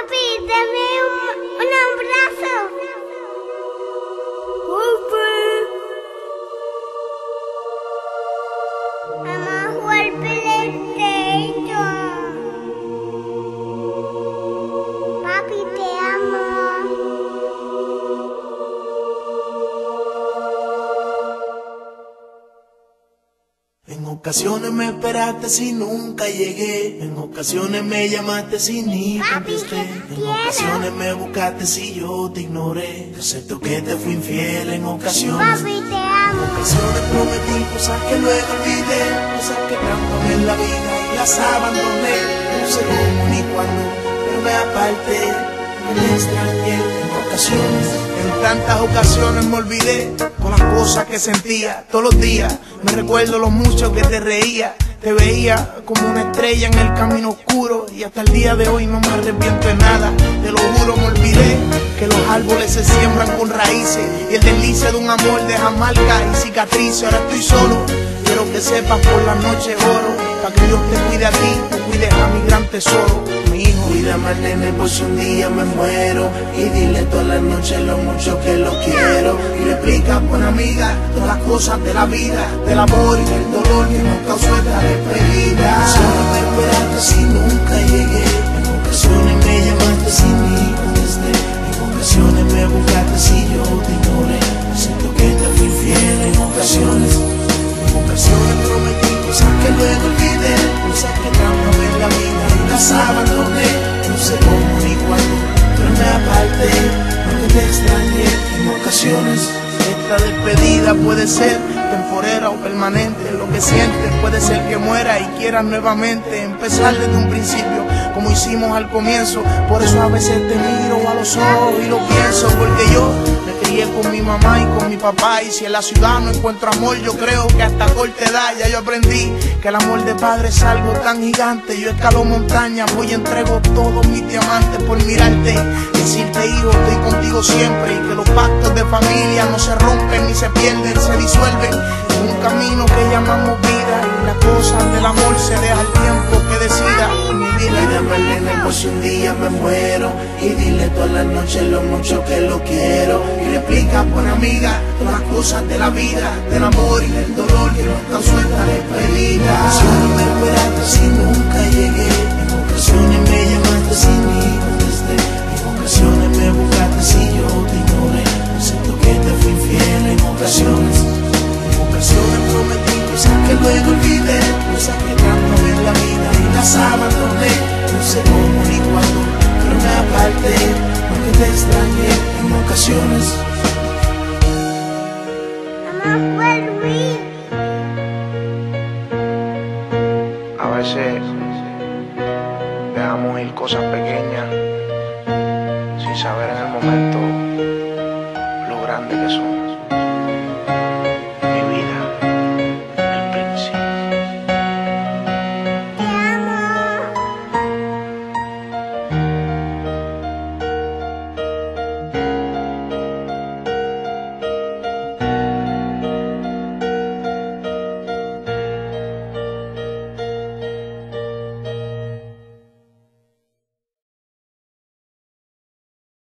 Papi, dame un abrazo. Vamos a jugar PlayStation. Papi, te amo. En ocasiones me esperaste si nunca llegué. En ocasiones me llamaste si ni contesté. En ocasiones me buscaste si yo te ignoré. Te acepto que te fui infiel en ocasiones. Papi, te amo. En ocasiones prometí cosas que luego olvidé. Cosas que tanto amé en la vida y las abandoné. No sé cómo ni cuándo, pero me aparté. Me extrañé en ocasiones. En tantas ocasiones me olvidé con las cosas que sentía todos los días. Me recuerdo lo mucho que te reía. Te veía como una estrella en el camino oscuro. Y hasta el día de hoy no me arrepiento de nada. Te lo juro, me olvidé que los árboles se siembran con raíces. Y el deslice de un amor deja marcas y cicatrices. Ahora estoy solo, quiero que sepas por la noche oro. Para que Dios te cuide a ti, tú cuides a mi gran tesoro, mi hijo. Cuídame al nene por si un día me muero. Y dile todas las noches lo mucho que lo quiero. Y le explica, buena amiga, todas las cosas de la vida, del amor y del dolor que nos causó esta despedida. Solo me esperaste si nunca llegué. En ocasiones me llamaste si ni contesté. En ocasiones me buscaste si yo te ignoré. Siento que te fui fiel en ocasiones. En ocasiones prometí cosas que luego olvidé. Cosas que tanto amé en la vida y las abandoné. No sé cómo ni cuándo, pero me aparté. Porque te extrañé en ocasiones. Esta despedida puede ser temporera o permanente. Lo que sientes puede ser que muera y quieras nuevamente empezar desde un principio, como hicimos al comienzo. Por eso a veces te miro a los ojos y lo pienso, porque yo me crié con mi mamá y con mi papá. Y si en la ciudad no encuentro amor, yo creo que hasta corta edad ya yo aprendí que el amor de padre es algo tan gigante. Yo escalo montañas, voy y entrego todos mis diamantes por mirarte. Decirte, hijo, estoy contigo siempre. Y que los pactos de familia no se rompen ni se pierden, se disuelven en un camino que llamamos vida. Y las cosas del amor se deja el tiempo que decida mi vida. Cuídame al nene por si un día me muero. Y dile todas las noches lo mucho que lo quiero. Y le explica, buena amiga, todas las cosas de la vida, del amor y del dolor que nos causó esta despedida. Solo me esperaste si nunca llegué. En ocasiones me llamaste si ni contesté. En ocasiones me buscaste si yo te ignoré. Siento que te fui infiel en ocasiones. En ocasiones prometí cosas que luego olvidé. Cosas que tanto amé en la vida y las abandoné. No sé cómo ni cuándo, pero me aparté. Porque te extrañé en ocasiones. Vamos a jugar Wii. A veces